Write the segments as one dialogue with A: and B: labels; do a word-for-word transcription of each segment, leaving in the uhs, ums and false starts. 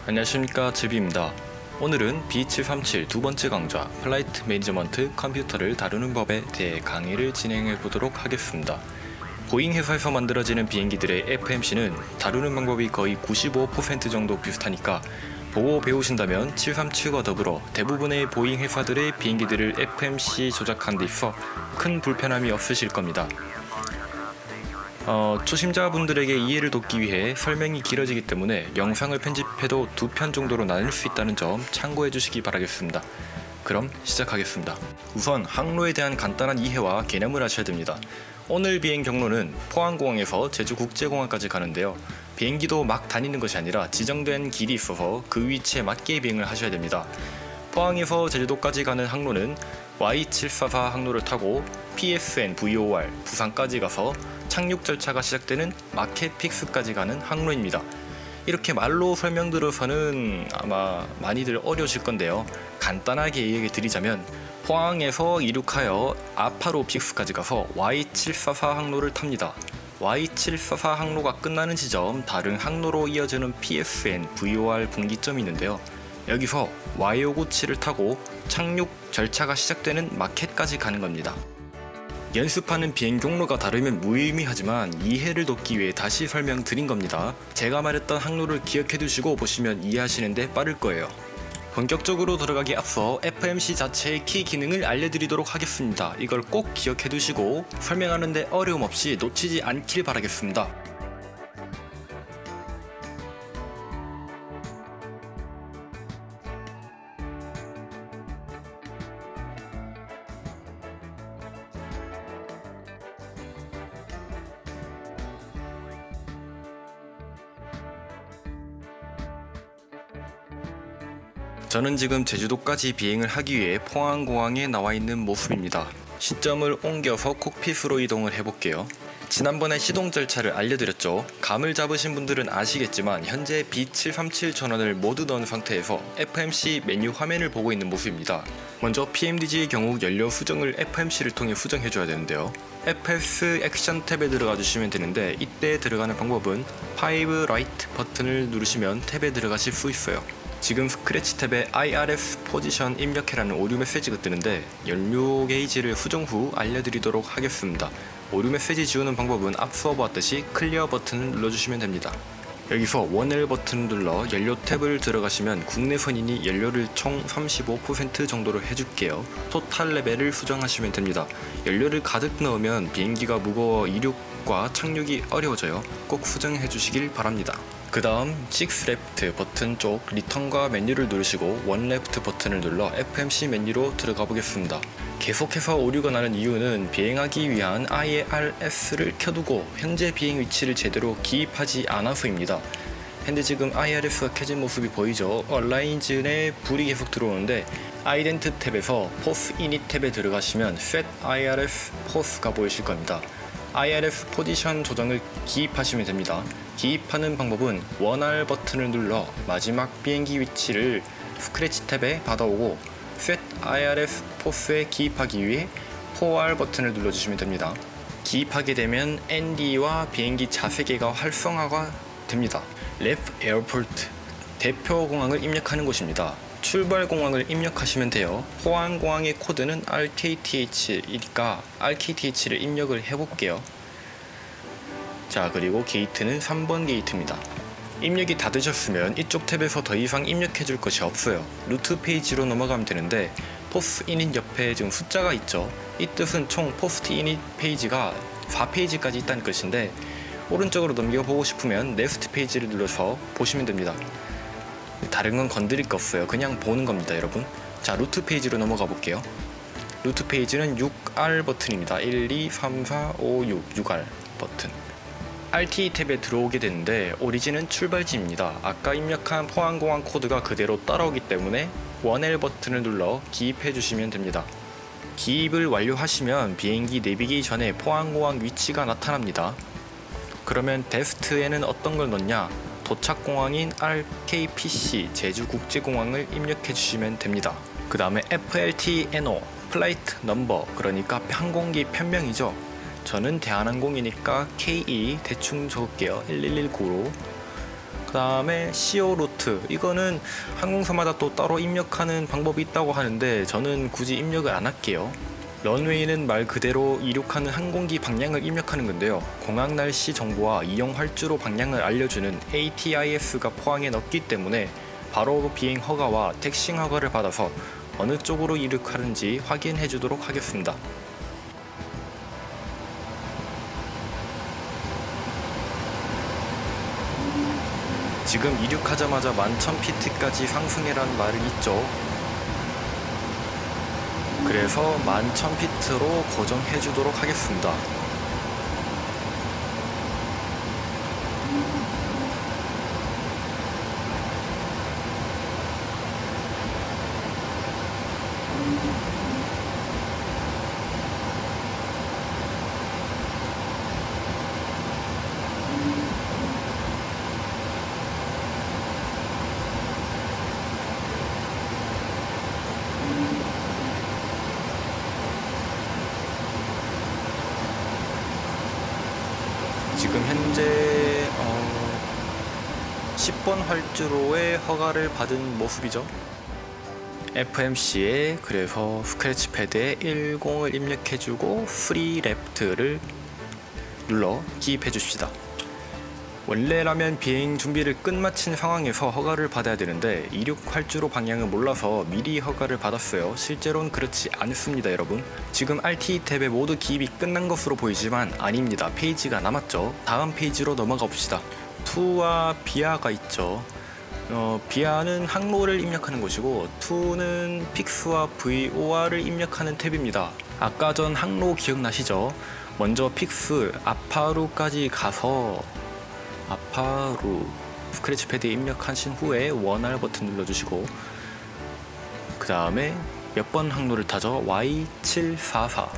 A: 안녕하십니까, 제비입니다. 오늘은 비 칠삼칠 두 번째 강좌 플라이트 매니저먼트 컴퓨터를 다루는 법에 대해 강의를 진행해 보도록 하겠습니다. 보잉 회사에서 만들어지는 비행기들의 에프엠씨는 다루는 방법이 거의 구십오 퍼센트 정도 비슷하니까 보고 배우신다면 칠삼칠과 더불어 대부분의 보잉 회사들의 비행기들을 에프엠씨 조작하는 데 있어 큰 불편함이 없으실 겁니다. 어, 초심자분들에게 이해를 돕기 위해 설명이 길어지기 때문에 영상을 편집해도 두 편 정도로 나눌 수 있다는 점 참고해 주시기 바라겠습니다. 그럼 시작하겠습니다. 우선 항로에 대한 간단한 이해와 개념을 하셔야 됩니다. 오늘 비행 경로는 포항공항에서 제주국제공항까지 가는데요. 비행기도 막 다니는 것이 아니라 지정된 길이 있어서 그 위치에 맞게 비행을 하셔야 됩니다. 포항에서 제주도까지 가는 항로는 와이 칠사사 항로를 타고 피에스엔 브이오알 부산까지 가서 착륙 절차가 시작되는 마켓 픽스까지 가는 항로입니다. 이렇게 말로 설명드려서는 아마 많이들 어려우실 건데요. 간단하게 얘기 드리자면 포항에서 이륙하여 아파로 픽스까지 가서 와이 칠사사 항로를 탑니다. 와이 칠사사 항로가 끝나는 지점 다른 항로로 이어지는 피에스엔 브이오알 분기점이 있는데요. 여기서 와이 오구칠을 타고 착륙 절차가 시작되는 마켓까지 가는 겁니다. 연습하는 비행 경로가 다르면 무의미하지만 이해를 돕기 위해 다시 설명드린 겁니다. 제가 말했던 항로를 기억해 두시고 보시면 이해하시는데 빠를 거예요. 본격적으로 들어가기 앞서 에프엠씨 자체의 키 기능을 알려드리도록 하겠습니다. 이걸 꼭 기억해 두시고 설명하는데 어려움 없이 놓치지 않길 바라겠습니다. 저는 지금 제주도까지 비행을 하기 위해 포항공항에 나와 있는 모습입니다. 시점을 옮겨서 콕핏으로 이동을 해볼게요. 지난번에 시동 절차를 알려드렸죠. 감을 잡으신 분들은 아시겠지만 현재 비 칠삼칠 전원을 모두 넣은 상태에서 에프엠씨 메뉴 화면을 보고 있는 모습입니다. 먼저 피엠디지의 경우 연료 수정을 에프엠씨를 통해 수정해줘야 되는데요. 에프에스 액션 탭에 들어가 주시면 되는데 이때 들어가는 방법은 파이브 라이트 버튼을 누르시면 탭에 들어가실 수 있어요. 지금 스크래치 탭에 아이알에스 포지션 입력해라는 오류 메시지가 뜨는데 연료 게이지를 수정 후 알려드리도록 하겠습니다. 오류 메시지 지우는 방법은 앞서 보았듯이 클리어 버튼을 눌러주시면 됩니다. 여기서 원엘 버튼을 눌러 연료 탭을 들어가시면 국내선이니 연료를 총 삼십오 퍼센트 정도로 해줄게요. 토탈 레벨을 수정하시면 됩니다. 연료를 가득 넣으면 비행기가 무거워 이륙과 착륙이 어려워져요. 꼭 수정해 주시길 바랍니다. 그 다음 육 레프트 버튼 쪽 리턴과 메뉴를 누르시고 일 레프트 버튼을 눌러 에프엠씨 메뉴로 들어가 보겠습니다. 계속해서 오류가 나는 이유는 비행하기 위한 아이알에스를 켜두고 현재 비행 위치를 제대로 기입하지 않아서입니다. 현재 지금 아이알에스가 켜진 모습이 보이죠? 얼라인즌에 불이 계속 들어오는데 아이덴트 탭에서 포스 이닛 탭에 들어가시면 Set 아이알에스 포스가 보이실 겁니다. 아이알에스 포지션 조정을 기입하시면 됩니다. 기입하는 방법은 원알 버튼을 눌러 마지막 비행기 위치를 스크래치 탭에 받아오고 Set 아이알에스 포스에 기입하기 위해 포알 버튼을 눌러주시면 됩니다. 기입하게 되면 엔디와 비행기 자세개가 활성화가 됩니다. 레프 에어포트 대표 공항을 입력하는 곳입니다. 출발 공항을 입력하시면 돼요. 포항공항의 코드는 알케이티에이치이니까 알케이티에이치를 입력을 해볼게요. 자, 그리고 게이트는 삼 번 게이트입니다. 입력이 다 되셨으면 이쪽 탭에서 더 이상 입력해 줄 것이 없어요. 루트 페이지로 넘어가면 되는데 포스트 이닛 옆에 지금 숫자가 있죠. 이 뜻은 총 포스트 이닛 페이지가 사 페이지까지 있다는 뜻인데 오른쪽으로 넘겨보고 싶으면 넥스트 페이지를 눌러서 보시면 됩니다. 다른 건 건드릴 거 없어요. 그냥 보는 겁니다, 여러분. 자, 루트 페이지로 넘어가 볼게요. 루트 페이지는 육 알 버튼입니다. 일, 이, 삼, 사, 오, 육, 육 알 버튼. 알티이 탭에 들어오게 되는데 오리진은 출발지입니다. 아까 입력한 포항공항 코드가 그대로 따라오기 때문에 원엘 버튼을 눌러 기입해 주시면 됩니다. 기입을 완료하시면 비행기 내비게이션에 포항공항 위치가 나타납니다. 그러면 데스트에는 어떤 걸 넣냐? 도착공항인 알케이피씨 제주국제공항을 입력해 주시면 됩니다. 그 다음에 에프엘티엔오 플라이트 넘버, 그러니까 항공기 편명이죠. 저는 대한항공이니까 케이이 대충 적을게요. 일일일구로 그 다음에 씨오 루트, 이거는 항공사마다 또 따로 입력하는 방법이 있다고 하는데 저는 굳이 입력을 안 할게요. 런웨이는 말 그대로 이륙하는 항공기 방향을 입력하는 건데요. 공항 날씨 정보와 이용 활주로 방향을 알려주는 에이티아이에스가 포항에 넣기 때문에 바로 비행 허가와 택싱 허가를 받아서 어느 쪽으로 이륙하는지 확인해 주도록 하겠습니다. 지금 이륙하자마자 만천 피트까지 상승해란 말이 있죠. 그래서 만천 피트로 고정해 주도록 하겠습니다. 지금 현재 어, 십 번 활주로의 허가를 받은 모습이죠. 에프엠씨에 그래서 스크래치 패드에 십을 입력해주고 프리 레프트를 눌러 기입해 줍시다. 원래라면 비행 준비를 끝마친 상황에서 허가를 받아야 되는데 이륙 활주로 방향을 몰라서 미리 허가를 받았어요. 실제로는 그렇지 않습니다, 여러분. 지금 알티이 탭에 모두 기입이 끝난 것으로 보이지만 아닙니다. 페이지가 남았죠. 다음 페이지로 넘어가 봅시다. 투와 비아가 있죠. 어, 비아는 항로를 입력하는 곳이고 투는 픽스와 브이오알을 입력하는 탭입니다. 아까 전 항로 기억나시죠? 먼저 픽스 아파루까지 가서 아파루 스크래치 패드에 입력하신 후에 원알 버튼 눌러주시고 그 다음에 몇 번 항로를 타죠? 와이 칠백사십사.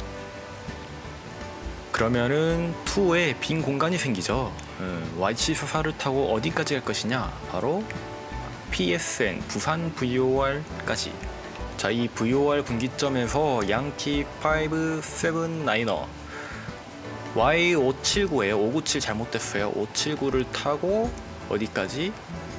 A: 그러면은 이에 빈 공간이 생기죠. 음, 와이 칠백사십사를 타고 어디까지 갈 것이냐? 바로 피에스엔 부산 브이오알까지. 자, 이 브이오알 분기점에서 양키 오백칠십구러 와이 오백칠십구에요. 오백구십칠 잘못됐어요. 오백칠십구를 타고 어디까지?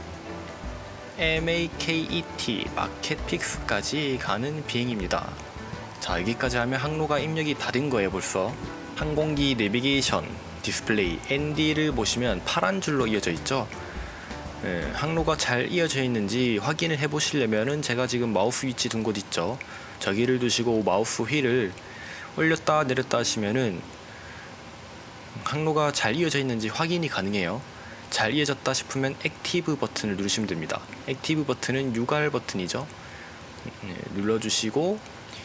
A: 메이케이이티 마켓픽스까지 가는 비행입니다. 자, 여기까지 하면 항로가 입력이 다 된 거예요. 벌써 항공기 내비게이션 디스플레이 엔디를 보시면 파란 줄로 이어져 있죠. 예, 항로가 잘 이어져 있는지 확인을 해 보시려면은 제가 지금 마우스 위치 둔 곳 있죠. 저기를 두시고 마우스 휠을 올렸다 내렸다 하시면은 항로가 잘 이어져 있는지 확인이 가능해요. 잘 이어졌다 싶으면 액티브 버튼을 누르시면 됩니다. 액티브 버튼은 유갈 버튼이죠. 네, 눌러주시고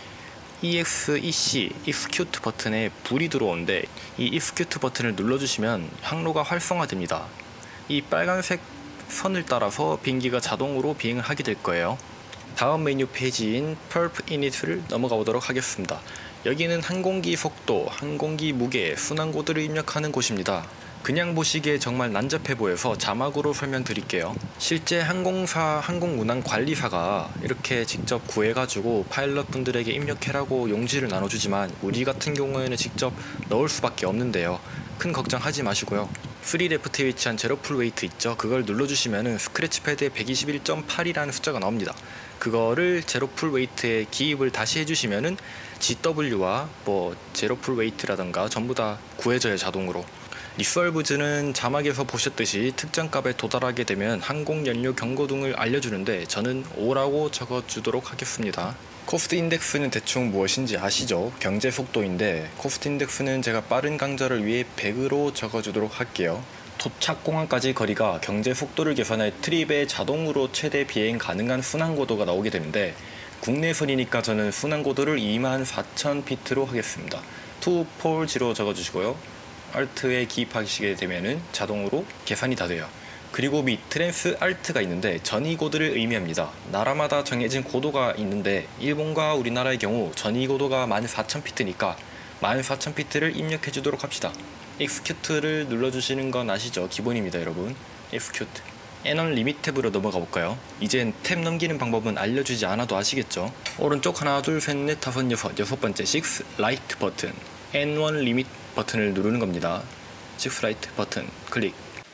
A: 이엑스이씨 Execute 버튼에 불이 들어오는데 이 Execute 버튼을 눌러주시면 항로가 활성화됩니다. 이 빨간색 선을 따라서 비행기가 자동으로 비행을 하게 될 거예요. 다음 메뉴 페이지인 Perf Init를 넘어가 보도록 하겠습니다. 여기는 항공기 속도, 항공기 무게, 순항고도를 입력하는 곳입니다. 그냥 보시기에 정말 난잡해 보여서 자막으로 설명드릴게요. 실제 항공사, 항공운항관리사가 이렇게 직접 구해가지고 파일럿 분들에게 입력해라고 용지를 나눠주지만 우리 같은 경우에는 직접 넣을 수밖에 없는데요. 큰 걱정하지 마시고요. 프리 레프트에 위치한 제로 풀 웨이트 있죠. 그걸 눌러주시면은 스크래치 패드에 백이십일 점 팔이라는 숫자가 나옵니다. 그거를 제로 풀 웨이트에 기입을 다시 해주시면은 지더블유와 뭐 제로 풀 웨이트라던가 전부 다 구해져요, 자동으로. 리솔브즈는 자막에서 보셨듯이 특정 값에 도달하게 되면 항공연료 경고등을 알려주는데 저는 오라고 적어주도록 하겠습니다. 코스트 인덱스는 대충 무엇인지 아시죠? 경제 속도인데 코스트 인덱스는 제가 빠른 강좌를 위해 백으로 적어주도록 할게요. 도착 공항까지 거리가 경제 속도를 계산해 트립에 자동으로 최대 비행 가능한 순항고도가 나오게 되는데 국내선이니까 저는 순항고도를 이만 사천 피트로 하겠습니다. 이백사십로 적어주시고요. Alt에 기입하시게 되면은 자동으로 계산이 다 돼요. 그리고 밑 트랜스 Alt가 있는데 전이 고도를 의미합니다. 나라마다 정해진 고도가 있는데 일본과 우리나라의 경우 전이 고도가 만 사천 피트니까 만 사천 피트를 입력해 주도록 합시다. Execute를 눌러주시는 건 아시죠? 기본입니다, 여러분. Execute. N1 리밋 탭으로 넘어가 볼까요? 이젠 탭 넘기는 방법은 알려주지 않아도 아시겠죠? 오른쪽 하나 둘 셋 넷 다섯 여섯 여섯 번째 식스 라이트 버튼 엔 원 리밋 버튼을 누르는 겁니다. 식스 라이트 버튼 클릭.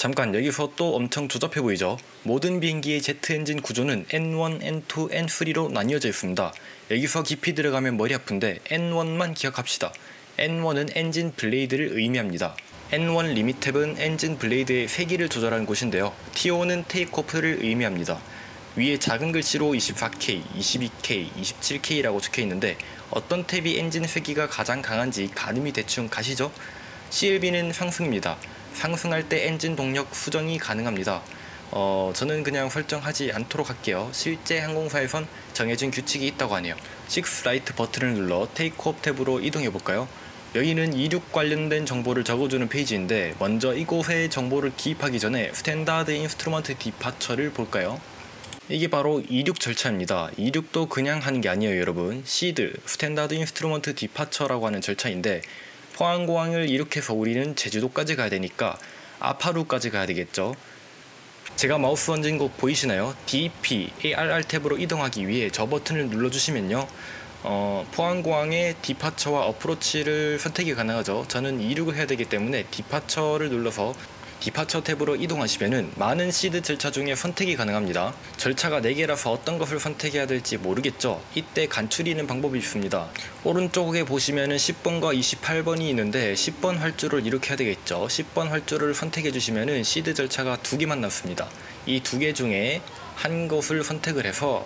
A: 잠깐 여기서 또 엄청 조잡해 보이죠? 모든 비행기의 제트 엔진 구조는 엔 원, 엔 투, 엔 쓰리로 나뉘어져 있습니다. 여기서 깊이 들어가면 머리 아픈데 엔 원만 기억합시다. 엔 원은 엔진 블레이드를 의미합니다. 엔 원 리미탭은 엔진 블레이드의 세기를 조절하는 곳인데요. 티 오는 테이크오프를 의미합니다. 위에 작은 글씨로 이십사 케이, 이십이 케이, 이십칠 케이라고 적혀있는데 어떤 탭이 엔진 세기가 가장 강한지 가늠이 대충 가시죠? 씨엘비는 상승입니다. 상승할 때 엔진 동력 수정이 가능합니다. 어, 저는 그냥 설정하지 않도록 할게요. 실제 항공사에선 정해진 규칙이 있다고 하네요. 육 라이트 버튼을 눌러 테이크오프 탭으로 이동해볼까요? 여기는 이륙 관련된 정보를 적어주는 페이지인데 먼저 이곳에 정보를 기입하기 전에 스탠다드 인스트루먼트 디파처를 볼까요? 이게 바로 이륙 절차입니다. 이륙도 그냥 하는 게 아니에요 여러분. 시드, 스탠다드 인스트루먼트 디파처라고 하는 절차인데 포항공항을 이륙해서 우리는 제주도까지 가야 되니까 아파루까지 가야 되겠죠. 제가 마우스 얹은 곳 보이시나요? 디 피, 에이알알 탭으로 이동하기 위해 저 버튼을 눌러주시면요 어, 포항공항의 디파처와 어프로치를 선택이 가능하죠. 저는 이륙을 해야 되기 때문에 디파처를 눌러서 디파처 탭으로 이동하시면은 많은 시드 절차 중에 선택이 가능합니다. 절차가 네 개라서 어떤 것을 선택해야 될지 모르겠죠. 이때 간추리는 방법이 있습니다. 오른쪽에 보시면은 십 번과 이십팔 번이 있는데 십 번 활주를 이륙해야 되겠죠. 십 번 활주를 선택해 주시면은 시드 절차가 두 개만 남습니다. 이 두 개 중에 한 것을 선택을 해서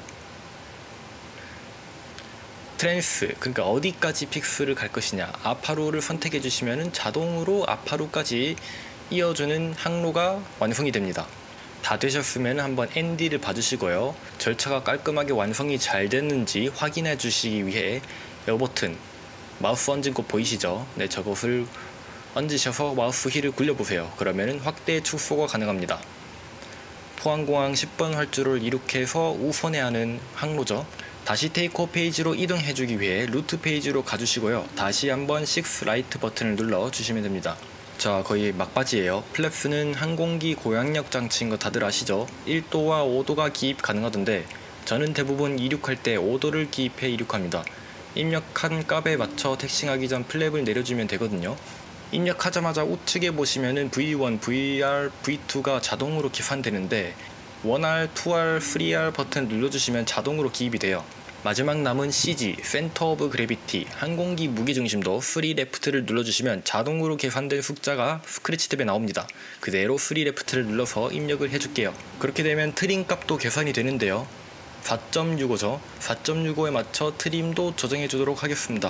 A: 트랜스, 그러니까 어디까지 픽스를 갈 것이냐, 아파루를 선택해 주시면은 자동으로 아파루까지 이어주는 항로가 완성이 됩니다. 다 되셨으면 한번 엔디를 봐주시고요. 절차가 깔끔하게 완성이 잘 됐는지 확인해 주시기 위해 이 버튼, 마우스 얹은 곳 보이시죠? 네, 저것을 얹으셔서 마우스 휠을 굴려보세요. 그러면 확대 축소가 가능합니다. 포항공항 십 번 활주를 이륙해서 우선해야 하는 항로죠. 다시 테이크오프 페이지로 이동해주기 위해 루트 페이지로 가주시고요. 다시 한번 육 라이트 버튼을 눌러주시면 됩니다. 자, 거의 막바지예요. 플랩스는 항공기 고양력 장치인 거 다들 아시죠? 일 도와 오 도가 기입 가능하던데 저는 대부분 이륙할 때 오 도를 기입해 이륙합니다. 입력한 값에 맞춰 택싱하기 전 플랩을 내려주면 되거든요. 입력하자마자 우측에 보시면은 브이 원, 브이알, 브이 투가 자동으로 계산되는데 일 알, 이 알, 삼 알 버튼 눌러주시면 자동으로 기입이 돼요. 마지막 남은 씨지, 센터 오브 그래비티, 항공기 무게중심도 삼 레프트를 눌러주시면 자동으로 계산된 숫자가 스크래치 탭에 나옵니다. 그대로 삼 레프트를 눌러서 입력을 해줄게요. 그렇게 되면 트림 값도 계산이 되는데요. 사 점 육오죠. 사 점 육오에 맞춰 트림도 조정해 주도록 하겠습니다.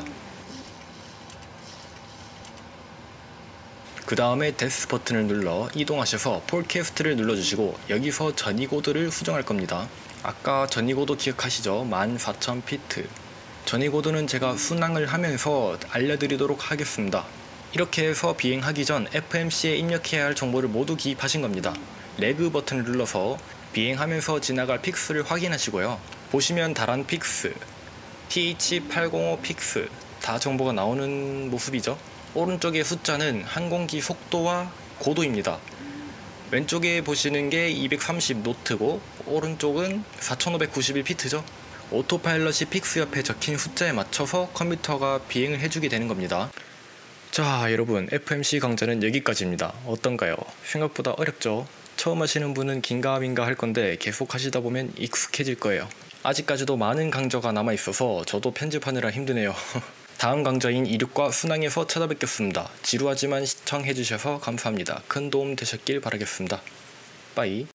A: 그 다음에 데스 버튼을 눌러 이동하셔서 폴캐스트를 눌러주시고 여기서 전이고도를 수정할 겁니다. 아까 전이고도 기억하시죠? 만 사천 피트. 전이고도는 제가 순항을 하면서 알려드리도록 하겠습니다. 이렇게 해서 비행하기 전 에프엠씨에 입력해야 할 정보를 모두 기입하신 겁니다. 레그 버튼을 눌러서 비행하면서 지나갈 픽스를 확인하시고요. 보시면 다란 픽스, 티 에이치 팔공오 픽스 다 정보가 나오는 모습이죠. 오른쪽의 숫자는 항공기 속도와 고도입니다. 왼쪽에 보시는 게 이백삼십 노트고 오른쪽은 사천오백구십일 피트죠. 오토파일럿이 픽스 옆에 적힌 숫자에 맞춰서 컴퓨터가 비행을 해주게 되는 겁니다. 자, 여러분, 에프엠씨 강좌는 여기까지입니다. 어떤가요? 생각보다 어렵죠? 처음 하시는 분은 긴가민가 할 건데 계속 하시다 보면 익숙해질 거예요. 아직까지도 많은 강좌가 남아있어서 저도 편집하느라 힘드네요. 다음 강좌인 이륙과 순항에서 찾아뵙겠습니다. 지루하지만 시청해주셔서 감사합니다. 큰 도움 되셨길 바라겠습니다. 빠이.